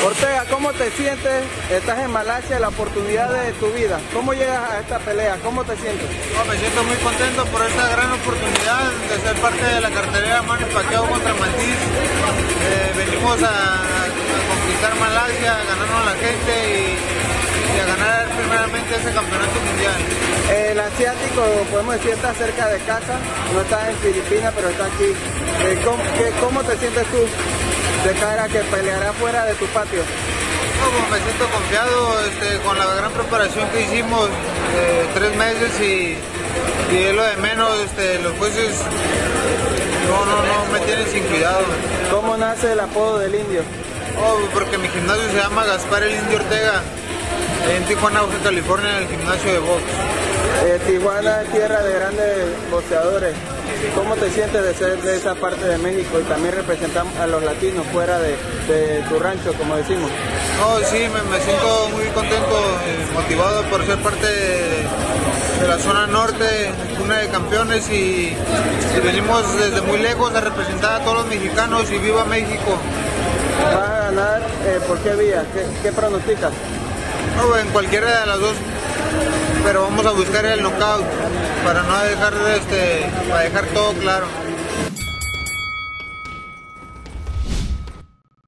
Ortega, ¿cómo te sientes? Estás en Malasia, la oportunidad de tu vida. ¿Cómo llegas a esta pelea? ¿Cómo te sientes? No, me siento muy contento por esta gran oportunidad de ser parte de la cartelera Manny Pacquiao contra Matiz. Venimos a conquistar Malasia, a ganarnos a la gente y a ganar primeramente ese campeonato mundial. El asiático, podemos decir, está cerca de casa, no está en Filipinas, pero está aquí. ¿Cómo te sientes tú de cara a que peleará fuera de tu patio? No, me siento confiado con la gran preparación que hicimos, 3 meses y es lo de menos, los jueces no me tienen sin cuidado. ¿Cómo nace el apodo del Indio? Porque mi gimnasio se llama Gaspar el Indio Ortega, en Tijuana, Baja California, en el gimnasio de box. Tijuana es tierra de grandes boxeadores. ¿Cómo te sientes de ser de esa parte de México y también representar a los latinos fuera de tu rancho, como decimos? Sí, me siento muy contento, motivado por ser parte de la zona norte, una de campeones y venimos desde muy lejos a representar a todos los mexicanos y viva México. ¿Vas a ganar por qué vía? ¿Qué pronosticas? En cualquiera de las dos, pero vamos a buscar el knockout para no dejar, para dejar todo claro.